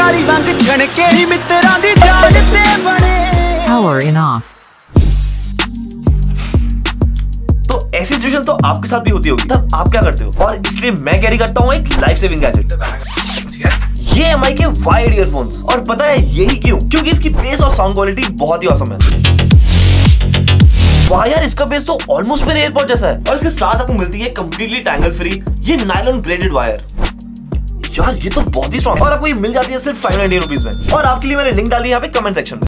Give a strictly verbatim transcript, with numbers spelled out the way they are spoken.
चिंगारी वांग छणके ही मित्रां दी जान ते बने। Power in off। तो ऐसी सिचुएशन तो आपके साथ भी होती होगी, तब आप क्या करते हो? और इसलिए मैं कैरी करता हूँ एक लाइफ सेविंग गैजेट, ये एम आई के वायर्ड ईयरफोन्स। और पता है यही क्यों? क्योंकि इसकी बेस और साउंड क्वालिटी बहुत ही ऑसम है। वाह यार, इसका बेस तो ऑलमोस्ट मेरे एयरपॉड जैसा है। और इसके साथ आपको मिलती है कंप्लीटली टैंगल फ्री ये नायलॉन ग्रेडेड वायर। यार ये तो बहुत ही स्ट्रॉन्ग है। और आपको ये मिल जाती है सिर्फ फाइव नाइनटी रुपीज में। और आपके लिए मैंने लिंक डाली है यहाँ पे कमेंट सेक्शन में।